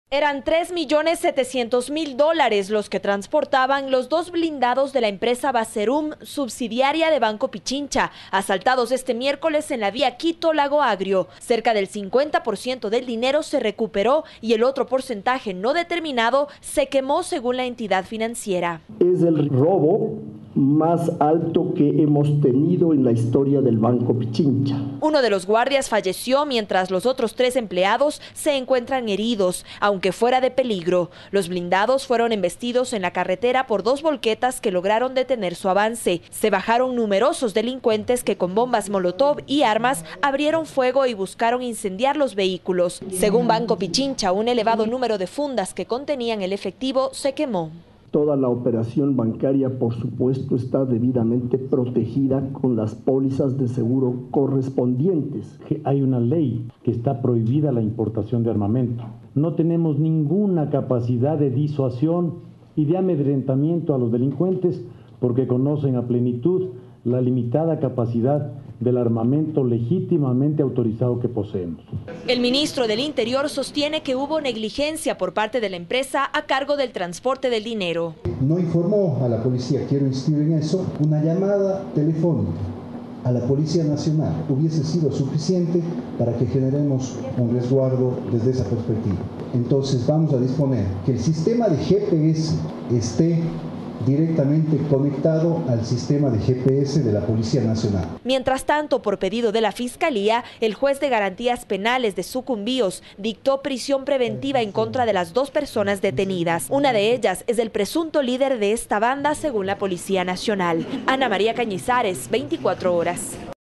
Eran $3.700.000 los que transportaban los dos blindados de la empresa Baserum, subsidiaria de Banco Pichincha, asaltados este miércoles en la vía Quito-Lago Agrio. Cerca del 50% del dinero se recuperó y el otro porcentaje no determinado se quemó según la entidad financiera. Es el robo más alto que hemos tenido en la historia del Banco Pichincha. Uno de los guardias falleció mientras los otros 3 empleados se encuentran heridos, aunque fuera de peligro. Los blindados fueron embestidos en la carretera por 2 volquetas que lograron detener su avance. Se bajaron numerosos delincuentes que con bombas molotov y armas abrieron fuego y buscaron incendiar los vehículos. Según Banco Pichincha, un elevado número de fundas que contenían el efectivo se quemó. Toda la operación bancaria, por supuesto, está debidamente protegida con las pólizas de seguro correspondientes. Hay una ley que está prohibida la importación de armamento. No tenemos ninguna capacidad de disuasión y de amedrentamiento a los delincuentes porque conocen a plenitud la limitada capacidad del armamento legítimamente autorizado que poseemos. El ministro del Interior sostiene que hubo negligencia por parte de la empresa a cargo del transporte del dinero. No informó a la policía, quiero insistir en eso, una llamada telefónica a la Policía Nacional hubiese sido suficiente para que generemos un resguardo desde esa perspectiva. Entonces vamos a disponer que el sistema de GPS esté directamente conectado al sistema de GPS de la Policía Nacional. Mientras tanto, por pedido de la Fiscalía, el juez de garantías penales de Sucumbíos dictó prisión preventiva en contra de las 2 personas detenidas. Una de ellas es el presunto líder de esta banda, según la Policía Nacional. Ana María Cañizares, 24 horas.